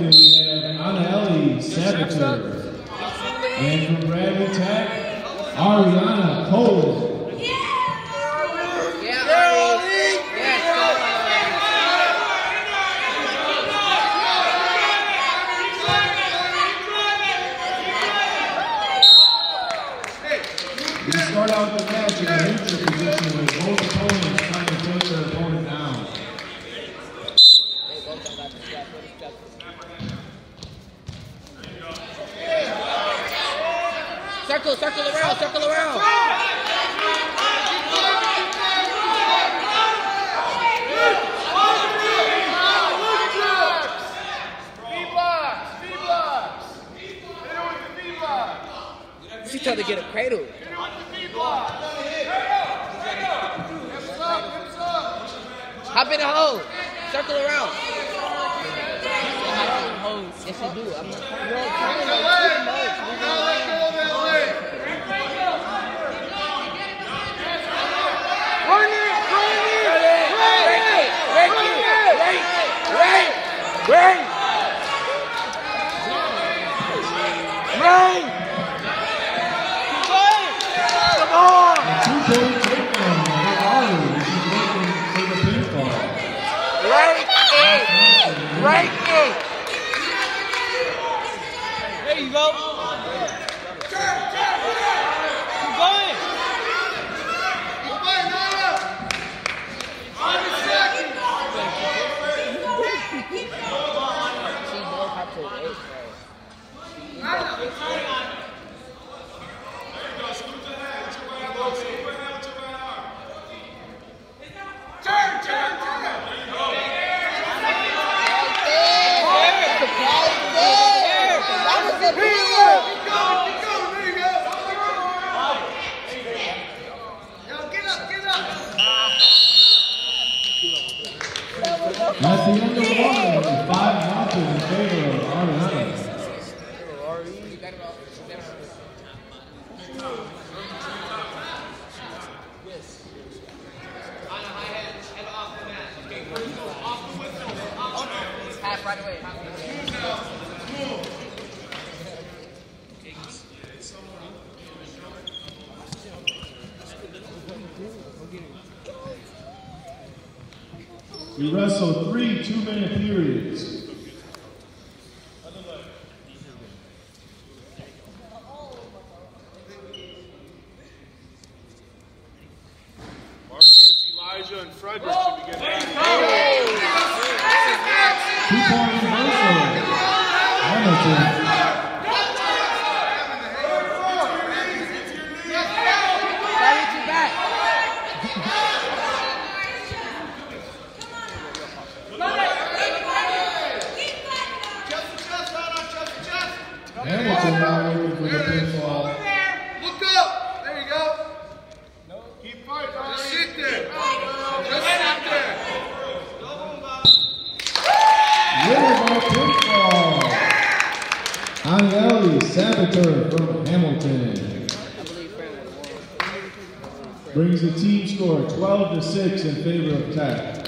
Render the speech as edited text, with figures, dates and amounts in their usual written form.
Hamilton, we have Anaeli Sabater. And from Bradley Tech, Ariana Cole. We start out the match in a neutral position with both opponents trying to put their opponent down. Circle around, circle around. She tried to get a cradle. Hop in the hole. Circle around. Yes, you do. I'm not Right in. There you go. Keep going. That's the end of the one. 5-0 in favor of Ariana. Half right away. We wrestle 3 2-minute periods. Marcus, Elijah, and Frederick should be getting ready. 2-point reversal. Hamilton. Hamilton now looking for the pinfall. Look up! There you go. Keep fighting. Just sit there. Just sit there. Little pinfall. Anaeli Sabater from Hamilton. Brings the team score 12-6 in favor of Tech.